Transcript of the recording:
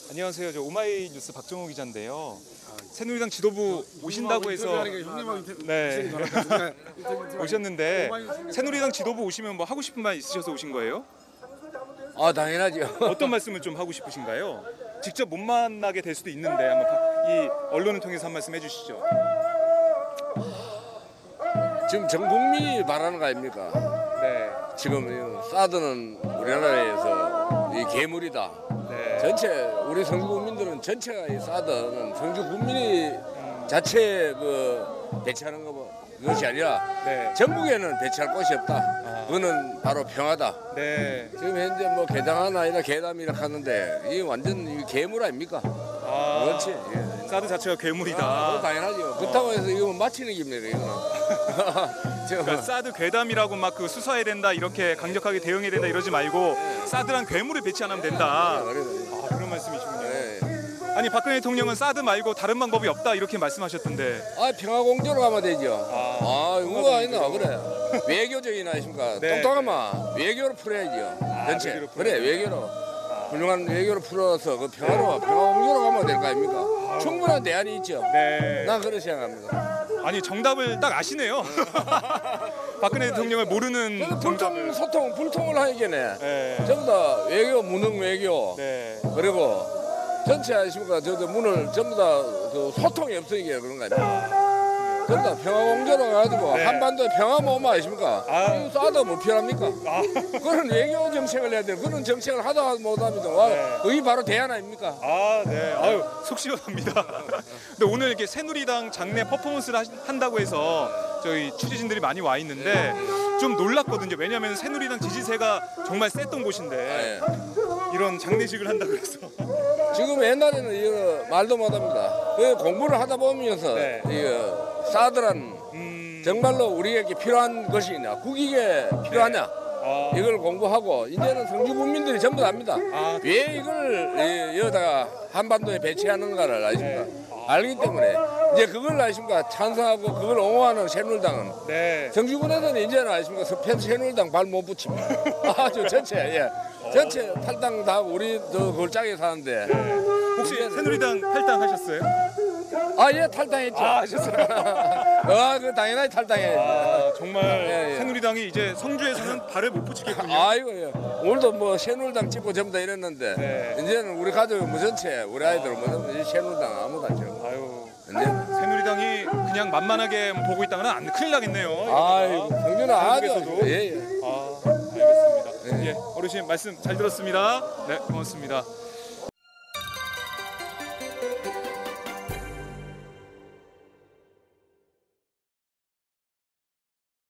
안녕하세요. 저 오마이뉴스 박정호 기자인데요. 새누리당 지도부 오신다고 해서 네 오셨는데 새누리당 지도부 오시면 뭐 하고 싶은 말 있으셔서 오신 거예요? 아, 당연하죠. 어떤 말씀을 좀 하고 싶으신가요? 직접 못 만나게 될 수도 있는데 한번 이 언론을 통해서 한 말씀 해주시죠. 지금 전 국민이 바라는 거 아닙니까? 네. 지금 사드는 우리나라에서 이 괴물이다. 네. 전체 우리 성주 국민들은 전체가 이 사드는 성주 국민이 자체 배치하는 것이 아니라 네. 전국에는 배치할 곳이 없다. 그거는 바로 평화다. 네. 지금 현재 뭐 개당 하나이나 개담이라 하는데 이 완전 괴물 아닙니까? 그렇지. 예. 사드 자체가 괴물이다. 그건 당연하죠. 그렇다고 해서 이거 맞히는 겁니다. 이거는. 그러니까 사드 괴담이라고 막 그 수사해야 된다 이렇게 강력하게 대응해야 된다 이러지 말고 사드랑 괴물을 배치 안 하면 된다. 그런 말씀이시군요. 네. 아니 박근혜 대통령은 사드 말고 다른 방법이 없다 이렇게 말씀하셨던데. 평화공조로 가면 되죠. 이거 아니나 그래. 외교적인 아십니까? 네. 똑똑하면 외교로 풀어야죠. 전체. 외교로 그래 외교로. 훌륭한 외교로 풀어서 그 평화공조로 가면 될 거 아닙니까? 충분한 대안이 있죠. 네. 난 그렇게 생각합니다. 아니 정답을 딱 아시네요. 박근혜 대통령을 모르는 정답을. 불통을 하겠네. 네. 전부 다 외교, 무능 외교. 네. 그리고 전체 아십니까? 문을 전부 다 소통이 없으니까 그런 거 아닙니까? 전부 다 평화공조로 가가지고 네. 한반도에 평화 모으면 아십니까? 이거 쏴도 뭐 필요합니까? 그런 외교 정책을 해야 돼요. 그런 정책을 하다 못합니다. 네. 그게 바로 대안 아닙니까? 네. 아유, 속 시원합니다. 근데 오늘 이렇게 새누리당 장례 퍼포먼스를 한다고 해서 저희 취재진들이 많이 와 있는데 좀 놀랐거든요. 왜냐하면 새누리당 지지세가 정말 셌던 곳인데 이런 장례식을 한다고 해서. 지금 옛날에는 이거 말도 못합니다. 공부를 하다 보면서 네. 이거 사드란 정말로 우리에게 필요한 것이냐, 국익에 필요하냐 이걸 공부하고 이제는 성주 국민들이 전부 다 압니다. 왜 이걸 여기다가 한반도에 배치하는가를 아십니까? 알기 때문에 이제 그걸 아십니까? 찬성하고 그걸 옹호하는 새누리당은 성주군에서는 이제는 아십니까? 새누리당 발 못 붙입니다. 아주 전체 전체 탈당 다 우리 골짜기에 사는데 혹시 새누리당 탈당하셨어요? 예, 탈당했죠. 하셨어요? 그 당연하게 탈당해. 정말 새누리당이 이제 성주에서는 발을 못 붙이겠군요. 오늘도 뭐 새누리당 찍고 전부 다 이랬는데 이제는 우리 가족 뭐 전체 우리 아이들은 뭐 새누리당 아무도 안 찍어. 새누리당이 그냥 만만하게 보고 있다가는 큰일 나겠네요. 성준아 아주. 알겠습니다. 어르신 말씀 잘 들었습니다. 네, 고맙습니다.